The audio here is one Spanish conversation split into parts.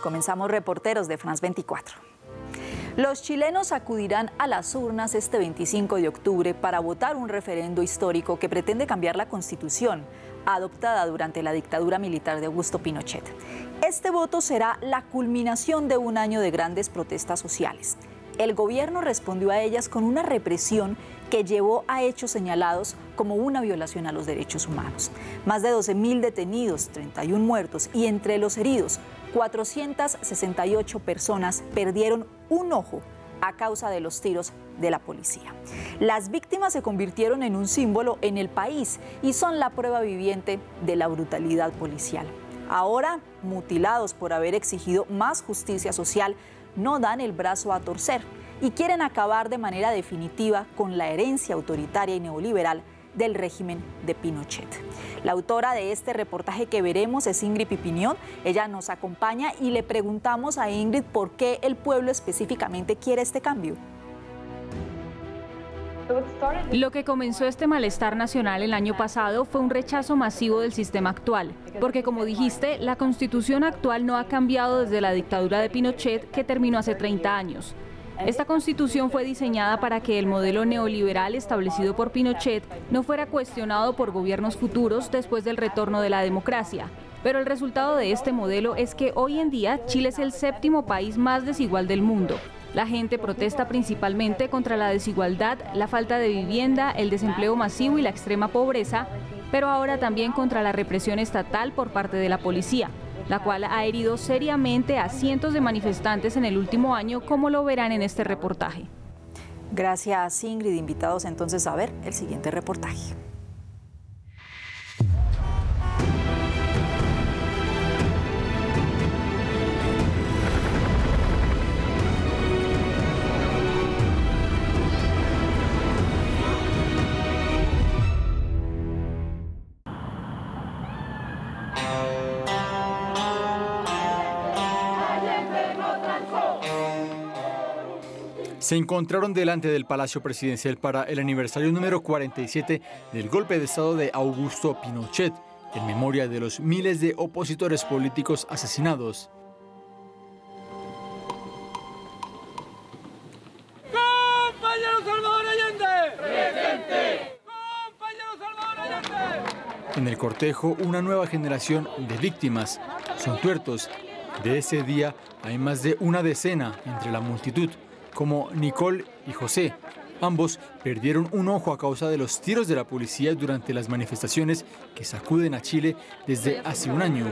Comenzamos Reporteros de France 24. Los chilenos acudirán a las urnas este 25 de octubre para votar un referendo histórico que pretende cambiar la Constitución, adoptada durante la dictadura militar de Augusto Pinochet. Este voto será la culminación de un año de grandes protestas sociales. El gobierno respondió a ellas con una represión que llevó a hechos señalados como una violación a los derechos humanos. Más de 12.000 detenidos, 31 muertos y entre los heridos, 468 personas perdieron un ojo a causa de los tiros de la policía. Las víctimas se convirtieron en un símbolo en el país y son la prueba viviente de la brutalidad policial. Ahora, mutilados por haber exigido más justicia social, no dan el brazo a torcer y quieren acabar de manera definitiva con la herencia autoritaria y neoliberal del régimen de Pinochet. La autora de este reportaje que veremos es Ingrid Pipiñón. Ella nos acompaña y le preguntamos a Ingrid por qué el pueblo específicamente quiere este cambio. Lo que comenzó este malestar nacional el año pasado fue un rechazo masivo del sistema actual, porque como dijiste, la Constitución actual no ha cambiado desde la dictadura de Pinochet, que terminó hace 30 años. Esta Constitución fue diseñada para que el modelo neoliberal establecido por Pinochet no fuera cuestionado por gobiernos futuros después del retorno de la democracia. Pero el resultado de este modelo es que hoy en día Chile es el séptimo país más desigual del mundo. La gente protesta principalmente contra la desigualdad, la falta de vivienda, el desempleo masivo y la extrema pobreza, pero ahora también contra la represión estatal por parte de la policía, la cual ha herido seriamente a cientos de manifestantes en el último año, como lo verán en este reportaje. Gracias, Ingrid. Invitados entonces a ver el siguiente reportaje. Se encontraron delante del Palacio Presidencial para el aniversario número 47 del golpe de Estado de Augusto Pinochet, en memoria de los miles de opositores políticos asesinados. ¡Compañero Salvador Allende! ¡Presente! ¡Compañero Salvador Allende! En el cortejo, una nueva generación de víctimas son tuertos. De ese día hay más de una decena entre la multitud, como Nicole y José. Ambos perdieron un ojo a causa de los tiros de la policía durante las manifestaciones que sacuden a Chile desde hace un año.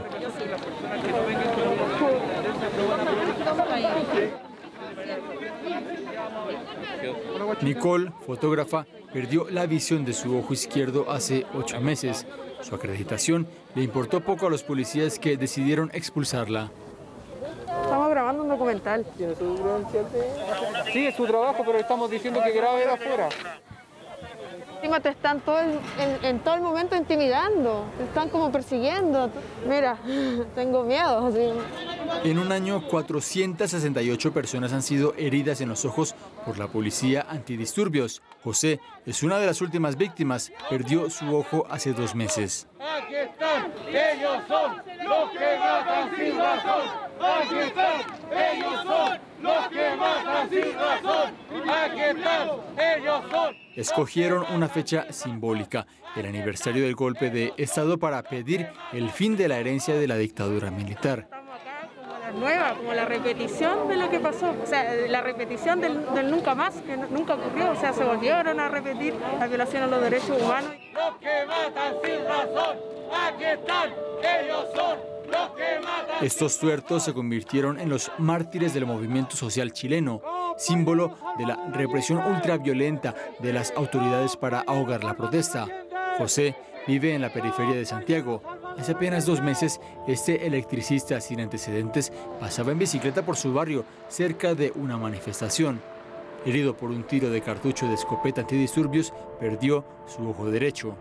Nicole, fotógrafa, perdió la visión de su ojo izquierdo hace 8 meses. Su acreditación le importó poco a los policías que decidieron expulsarla. Estamos grabando un documental. ¿Tiene su credencial de...? Sí, es su trabajo, pero estamos diciendo que grabe de afuera. Encima te están en todo el momento intimidando, te están como persiguiendo. Mira, tengo miedo. Así. En un año, 468 personas han sido heridas en los ojos por la policía antidisturbios. José es una de las últimas víctimas, perdió su ojo hace 2 meses. Aquí están, ellos son los que matan sin razón. Aquí están, ellos son los que matan sin razón. Aquí están, ellos son. Escogieron una fecha simbólica, el aniversario del golpe de Estado, para pedir el fin de la herencia de la dictadura militar. Estamos acá como la nueva, como la repetición de lo que pasó, o sea, la repetición del nunca más, que nunca ocurrió, o sea, se volvieron a repetir la violación a los derechos humanos. Los que matan sin razón. Aquí están, ellos son los que matan. Estos tuertos se convirtieron en los mártires del movimiento social chileno, símbolo de la represión ultraviolenta de las autoridades para ahogar la protesta. José vive en la periferia de Santiago. Hace apenas 2 meses, este electricista sin antecedentes pasaba en bicicleta por su barrio cerca de una manifestación. Herido por un tiro de cartucho de escopeta antidisturbios, perdió su ojo derecho.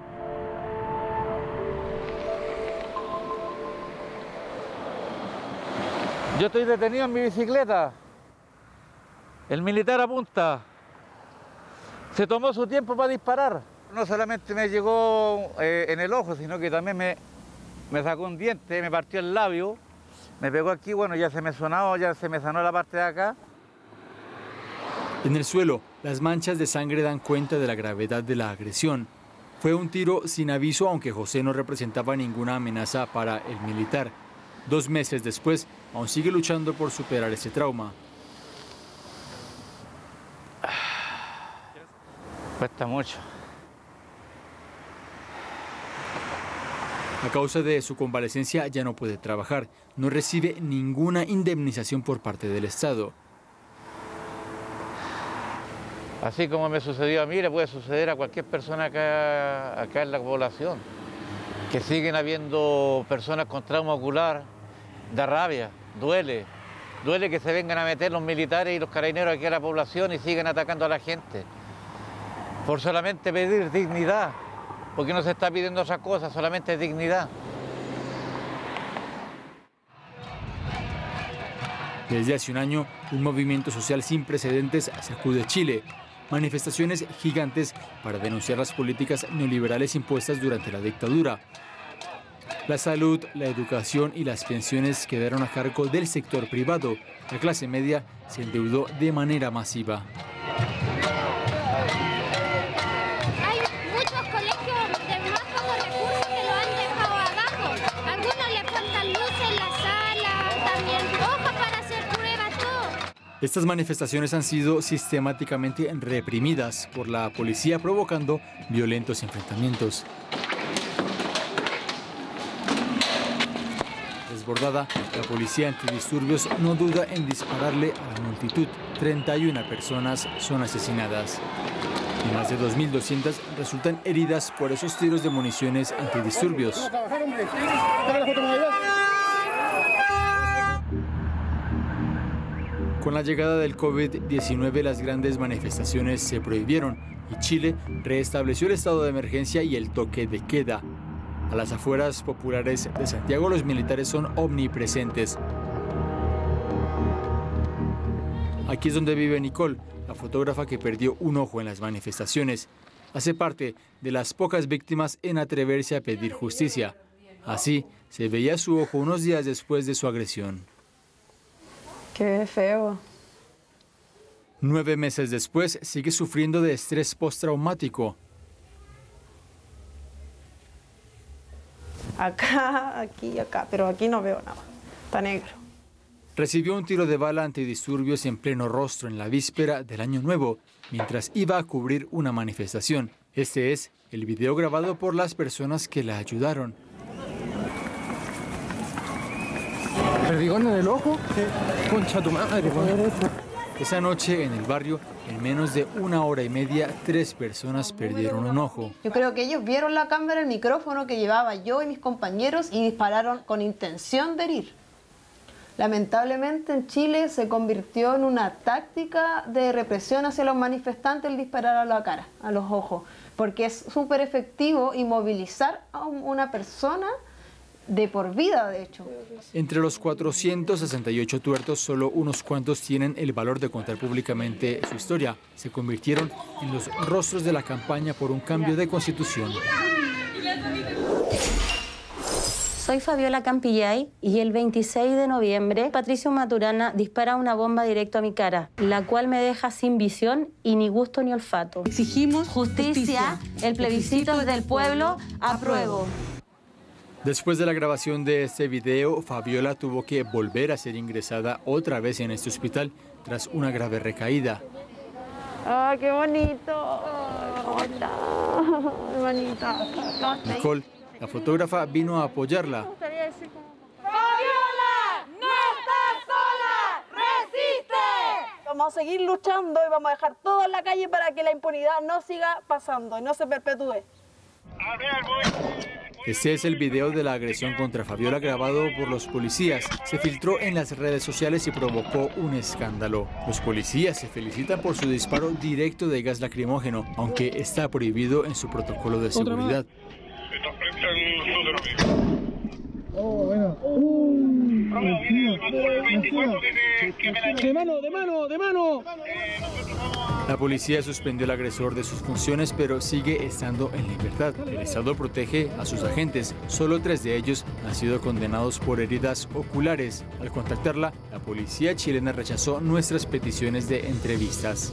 Yo estoy detenido en mi bicicleta. El militar apunta. Se tomó su tiempo para disparar. No solamente me llegó en el ojo, sino que también me sacó un diente, me partió el labio Me pegó aquí, bueno, ya se me sanó la parte de acá. En el suelo, las manchas de sangre dan cuenta de la gravedad de la agresión. Fue un tiro sin aviso, aunque José no representaba ninguna amenaza para el militar. 2 meses después, aún sigue luchando por superar ese trauma. Cuesta mucho. A causa de su convalecencia ya no puede trabajar. No recibe ninguna indemnización por parte del Estado. Así como me sucedió a mí, le puede suceder a cualquier persona acá en la población. Que siguen habiendo personas con trauma ocular, da rabia, duele. Duele que se vengan a meter los militares y los carabineros aquí a la población y siguen atacando a la gente. Por solamente pedir dignidad, porque no se está pidiendo otra cosa, solamente dignidad. Desde hace un año, un movimiento social sin precedentes sacude Chile. Manifestaciones gigantes para denunciar las políticas neoliberales impuestas durante la dictadura. La salud, la educación y las pensiones quedaron a cargo del sector privado. La clase media se endeudó de manera masiva. Hay muchos colegios de más bajos recursos que lo han dejado abajo. A algunos les faltan luces en la sala, también hojas para hacer pruebas, todo. Estas manifestaciones han sido sistemáticamente reprimidas por la policía, provocando violentos enfrentamientos. Desbordada, la policía antidisturbios no duda en dispararle a la multitud. 31 personas son asesinadas y más de 2.200 resultan heridas por esos tiros de municiones antidisturbios. Con la llegada del COVID-19, las grandes manifestaciones se prohibieron y Chile restableció el estado de emergencia y el toque de queda. A las afueras populares de Santiago, los militares son omnipresentes. Aquí es donde vive Nicole, la fotógrafa que perdió un ojo en las manifestaciones. Hace parte de las pocas víctimas en atreverse a pedir justicia. Así se veía su ojo unos días después de su agresión. Qué feo. 9 meses después, sigue sufriendo de estrés postraumático. Acá, aquí, acá, pero aquí no veo nada. Está negro. Recibió un tiro de bala antidisturbios en pleno rostro en la víspera del Año Nuevo, mientras iba a cubrir una manifestación. Este es el video grabado por las personas que la ayudaron. ¿Perdigón en el ojo? Sí. Concha tu madre. Esa noche en el barrio, en menos de 1 hora y media, 3 personas perdieron un ojo. Yo creo que ellos vieron la cámara, el micrófono que llevaba yo y mis compañeros y dispararon con intención de herir. Lamentablemente en Chile se convirtió en una táctica de represión hacia los manifestantes el disparar a la cara, a los ojos, porque es súper efectivo inmovilizar a una persona de por vida, de hecho. Entre los 468 tuertos, solo unos cuantos tienen el valor de contar públicamente su historia. Se convirtieron en los rostros de la campaña por un cambio de constitución. Soy Fabiola Campillay y el 26 de noviembre Patricio Maturana dispara una bomba directo a mi cara, la cual me deja sin visión y ni gusto ni olfato. Exigimos justicia, el plebiscito del pueblo, apruebo. Después de la grabación de este video, Fabiola tuvo que volver a ser ingresada otra vez en este hospital tras una grave recaída. ¡Ah, qué bonito! ¡Hola! Hermanita. Nicole, la fotógrafa, vino a apoyarla. ¡Fabiola! ¡No estás sola! ¡Resiste! Vamos a seguir luchando y vamos a dejar todo en la calle para que la impunidad no siga pasando y no se perpetúe. Este es el video de la agresión contra Fabiola grabado por los policías. Se filtró en las redes sociales y provocó un escándalo. Los policías se felicitan por su disparo directo de gas lacrimógeno, aunque está prohibido en su protocolo de seguridad. ¡De mano, de mano, de mano! La policía suspendió al agresor de sus funciones, pero sigue estando en libertad. El Estado protege a sus agentes. Solo 3 de ellos han sido condenados por heridas oculares. Al contactarla, la policía chilena rechazó nuestras peticiones de entrevistas.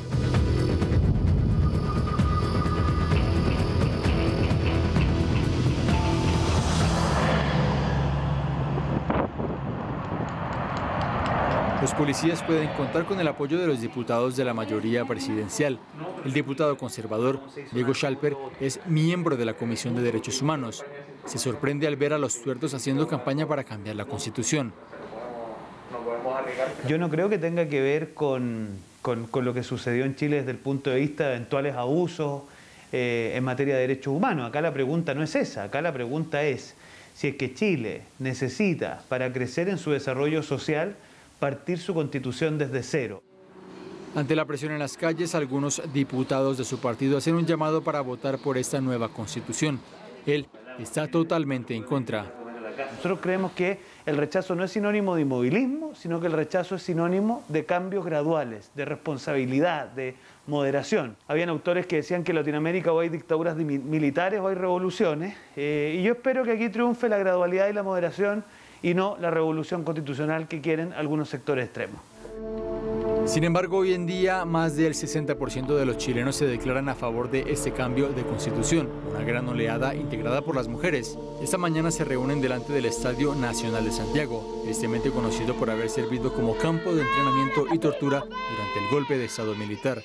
Los policías pueden contar con el apoyo de los diputados de la mayoría presidencial. El diputado conservador, Diego Schalper, es miembro de la Comisión de Derechos Humanos. Se sorprende al ver a los tuertos haciendo campaña para cambiar la Constitución. Yo no creo que tenga que ver con lo que sucedió en Chile desde el punto de vista de eventuales abusos en materia de derechos humanos. Acá la pregunta no es esa, acá la pregunta es si es que Chile necesita, para crecer en su desarrollo social, partir su constitución desde cero. Ante la presión en las calles, algunos diputados de su partido hacen un llamado para votar por esta nueva constitución. Él está totalmente en contra. Nosotros creemos que el rechazo no es sinónimo de inmovilismo, sino que el rechazo es sinónimo de cambios graduales, de responsabilidad, de moderación. Habían autores que decían que en Latinoamérica o hay dictaduras militares o hay revoluciones, y yo espero que aquí triunfe la gradualidad y la moderación y no la revolución constitucional que quieren algunos sectores extremos. Sin embargo, hoy en día más del 60% de los chilenos se declaran a favor de este cambio de constitución, una gran oleada integrada por las mujeres. Esta mañana se reúnen delante del Estadio Nacional de Santiago, tristemente conocido por haber servido como campo de entrenamiento y tortura durante el golpe de Estado militar.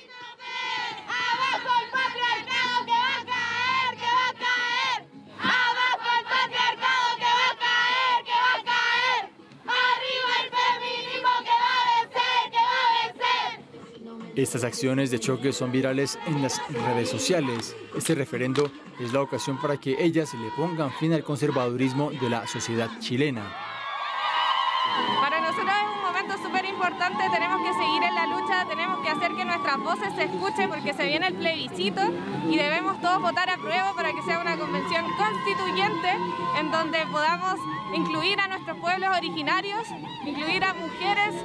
Estas acciones de choque son virales en las redes sociales. Este referendo es la ocasión para que ellas le pongan fin al conservadurismo de la sociedad chilena. Para nosotros es un momento súper importante, tenemos que seguir en la lucha, tenemos que hacer que nuestras voces se escuchen porque se viene el plebiscito y debemos todos votar a prueba para que sea una convención constituyente en donde podamos incluir a nuestros pueblos originarios, incluir a mujeres.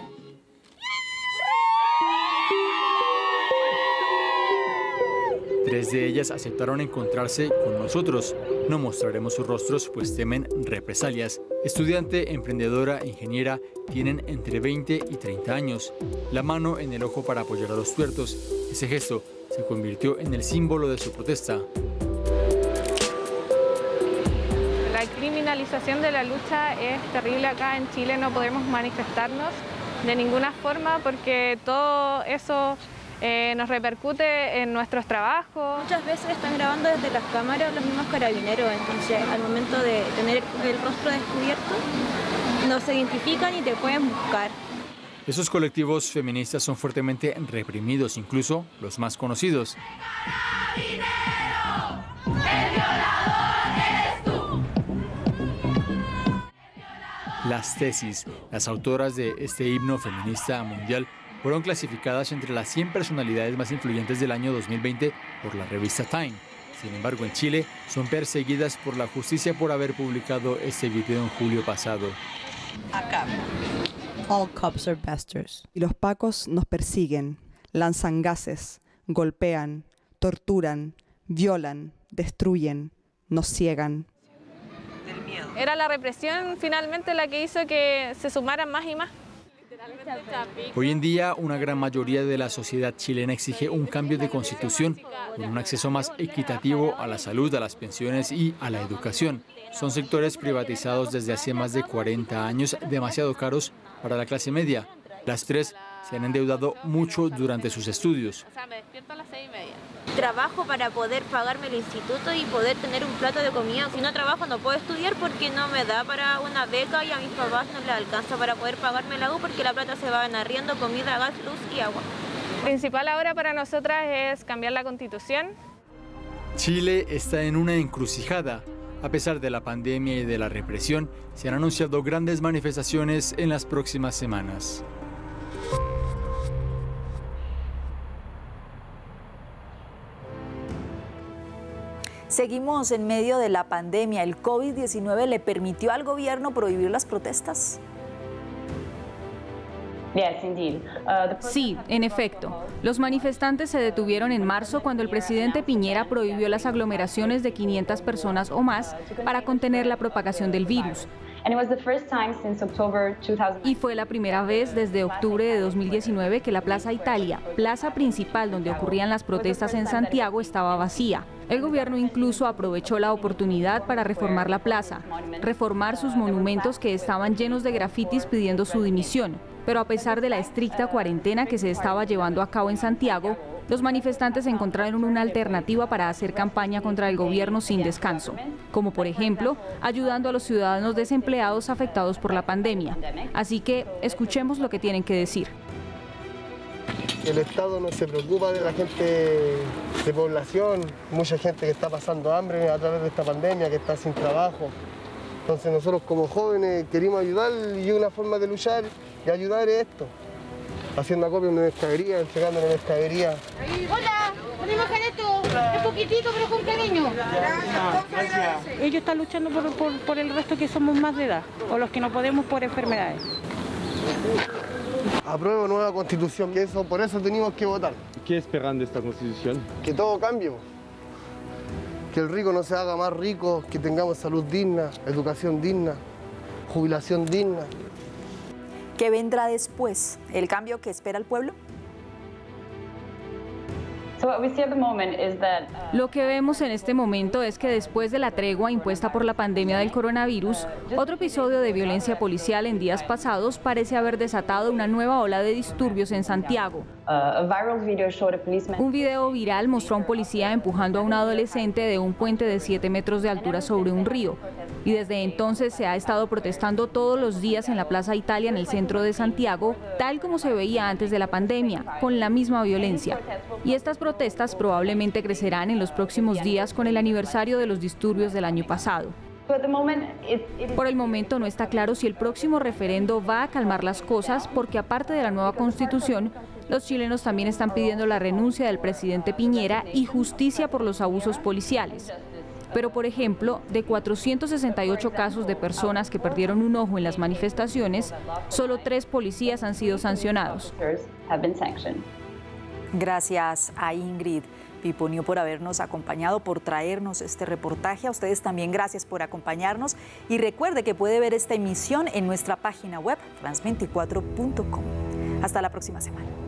Tres de ellas aceptaron encontrarse con nosotros. No mostraremos sus rostros, pues temen represalias. Estudiante, emprendedora, ingeniera, tienen entre 20 y 30 años. La mano en el ojo para apoyar a los tuertos. Ese gesto se convirtió en el símbolo de su protesta. La criminalización de la lucha es terrible acá en Chile. No podemos manifestarnos de ninguna forma porque todo eso nos repercute en nuestros trabajos. Muchas veces están grabando desde las cámaras los mismos carabineros, entonces al momento de tener el rostro descubierto no se identifican y te pueden buscar. Esos colectivos feministas son fuertemente reprimidos, incluso los más conocidos. Las tesis, las autoras de este himno feminista mundial, fueron clasificadas entre las 100 personalidades más influyentes del año 2020 por la revista Time. Sin embargo, en Chile son perseguidas por la justicia por haber publicado este video en julio pasado. Acá. All cops are bastards. Y los pacos nos persiguen, lanzan gases, golpean, torturan, violan, destruyen, nos ciegan. Era la represión finalmente la que hizo que se sumaran más y más. Hoy en día, una gran mayoría de la sociedad chilena exige un cambio de constitución con un acceso más equitativo a la salud, a las pensiones y a la educación. Son sectores privatizados desde hace más de 40 años, demasiado caros para la clase media. Las tres se han endeudado mucho durante sus estudios. Me despierto a las 6:30. Trabajo para poder pagarme el instituto y poder tener un plato de comida. Si no trabajo no puedo estudiar porque no me da para una beca y a mis papás no les alcanza para poder pagarme la U porque la plata se va en arriendo, comida, gas, luz y agua. Lo principal ahora para nosotras es cambiar la Constitución. Chile está en una encrucijada. A pesar de la pandemia y de la represión, se han anunciado grandes manifestaciones en las próximas semanas. Seguimos en medio de la pandemia. ¿El COVID-19 le permitió al gobierno prohibir las protestas? Sí, en efecto. Los manifestantes se detuvieron en marzo cuando el presidente Piñera prohibió las aglomeraciones de 500 personas o más para contener la propagación del virus. Y fue la primera vez desde octubre de 2019 que la Plaza Italia, plaza principal donde ocurrían las protestas en Santiago, estaba vacía. El gobierno incluso aprovechó la oportunidad para reformar la plaza, reformar sus monumentos que estaban llenos de grafitis pidiendo su dimisión. Pero a pesar de la estricta cuarentena que se estaba llevando a cabo en Santiago, los manifestantes encontraron una alternativa para hacer campaña contra el gobierno sin descanso, como por ejemplo, ayudando a los ciudadanos desempleados afectados por la pandemia. Así que escuchemos lo que tienen que decir. El Estado no se preocupa de la gente de población, mucha gente que está pasando hambre a través de esta pandemia, que está sin trabajo. Entonces nosotros como jóvenes queremos ayudar y una forma de luchar y ayudar es esto. Haciendo acopio en mercadería, entregando la mercadería. Hola, podemos hacer esto, es poquitito pero con cariño. Gracias. Ellos están luchando por el resto que somos más de edad, o los que no podemos por enfermedades. Apruebo nueva constitución, que eso, por eso tenemos que votar. ¿Qué esperan de esta constitución? Que todo cambie. Que el rico no se haga más rico, que tengamos salud digna, educación digna, jubilación digna. ¿Qué vendrá después? ¿El cambio que espera el pueblo? Lo que vemos en este momento es que después de la tregua impuesta por la pandemia del coronavirus, otro episodio de violencia policial en días pasados parece haber desatado una nueva ola de disturbios en Santiago. Un video viral mostró a un policía empujando a un adolescente de un puente de 7 metros de altura sobre un río. Y desde entonces se ha estado protestando todos los días en la Plaza Italia en el centro de Santiago, tal como se veía antes de la pandemia, con la misma violencia. Y estas protestas probablemente crecerán en los próximos días con el aniversario de los disturbios del año pasado. Por el momento no está claro si el próximo referendo va a calmar las cosas, porque aparte de la nueva constitución, los chilenos también están pidiendo la renuncia del presidente Piñera y justicia por los abusos policiales. Pero, por ejemplo, de 468 casos de personas que perdieron un ojo en las manifestaciones, solo 3 policías han sido sancionados. Gracias a Ingrid Piponio por habernos acompañado, por traernos este reportaje. A ustedes también gracias por acompañarnos. Y recuerde que puede ver esta emisión en nuestra página web, france24.com. Hasta la próxima semana.